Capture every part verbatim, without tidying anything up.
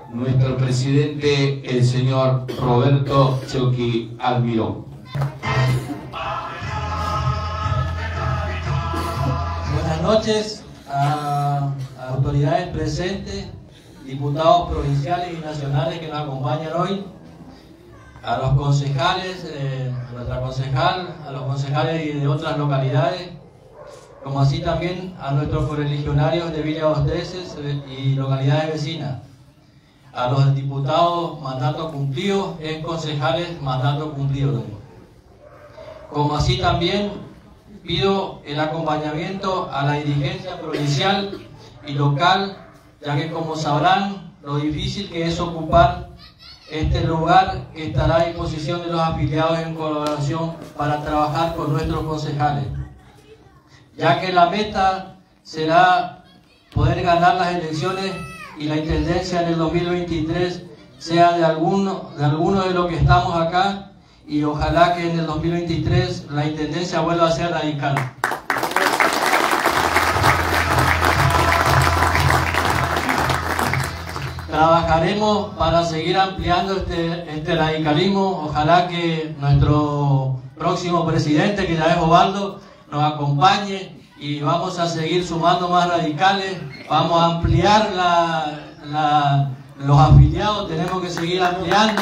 nuestro presidente, el señor Roberto Choqui Almirón. Buenas noches a, a autoridades presentes, diputados provinciales y nacionales que nos acompañan hoy, a los concejales, eh, a nuestra concejal, a los concejales de otras localidades, como así también a nuestros correligionarios de Villa Los Trece y localidades vecinas, a los diputados mandato cumplido, ex concejales mandato cumplido. Como así también pido el acompañamiento a la dirigencia provincial y local, ya que como sabrán lo difícil que es ocupar este lugar que estará a disposición de los afiliados en colaboración para trabajar con nuestros concejales, ya que la meta será poder ganar las elecciones y la intendencia en el dos mil veintitrés sea de alguno de, alguno de los que estamos acá, y ojalá que en el dos mil veintitrés la intendencia vuelva a ser radical. Trabajaremos para seguir ampliando este, este radicalismo. Ojalá que nuestro próximo presidente, que ya es Osvaldo, nos acompañe y vamos a seguir sumando más radicales. Vamos a ampliar la, la, los afiliados, tenemos que seguir ampliando.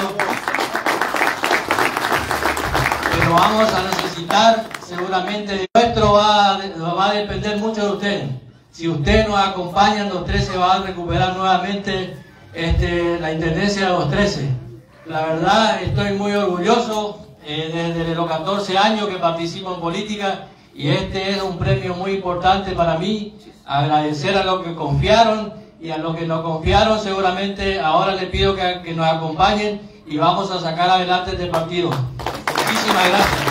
Pero vamos a necesitar, seguramente, nuestro va, va a depender mucho de usted. Si usted nos acompaña en Los Trece, va a recuperar nuevamente Este, la intendencia de Los Trece. La verdad, estoy muy orgulloso eh, desde los catorce años que participo en política, y este es un premio muy importante para mí. Agradecer a los que confiaron, y a los que no confiaron seguramente ahora les pido que, que nos acompañen y vamos a sacar adelante este partido. Muchísimas gracias.